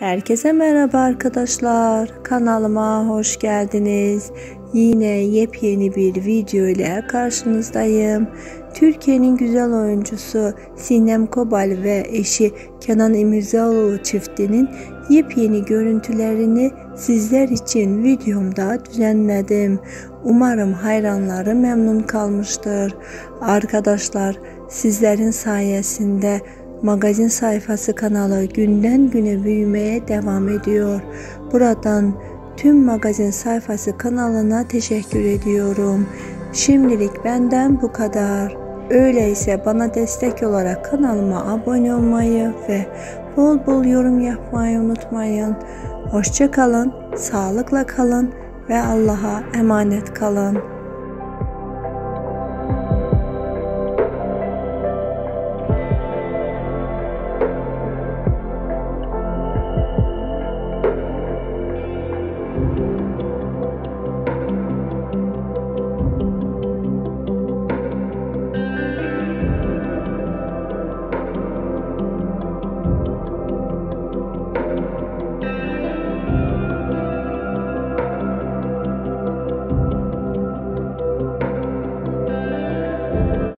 Herkese merhaba arkadaşlar. Kanalıma hoş geldiniz. Yine yepyeni bir video ile karşınızdayım. Türkiye'nin güzel oyuncusu Sinem Kobal ve eşi Kenan İmirzalıoğlu çiftinin yepyeni görüntülerini sizler için videomda düzenledim. Umarım hayranları memnun kalmıştır. Arkadaşlar, sizlerin sayesinde magazin sayfası kanalı günden güne büyümeye devam ediyor. Buradan tüm magazin sayfası kanalına teşekkür ediyorum. Şimdilik benden bu kadar. Öyleyse bana destek olarak kanalıma abone olmayı ve bol bol yorum yapmayı unutmayın. Hoşça kalın, sağlıkla kalın ve Allah'a emanet kalın.